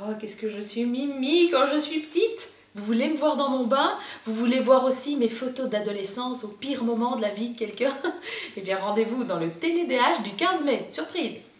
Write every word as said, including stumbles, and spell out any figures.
Oh, qu'est-ce que je suis mimi quand je suis petite! Vous voulez me voir dans mon bain? Vous voulez voir aussi mes photos d'adolescence au pire moment de la vie de quelqu'un? Eh bien, rendez-vous dans le Télé D H du quinze mai. Surprise!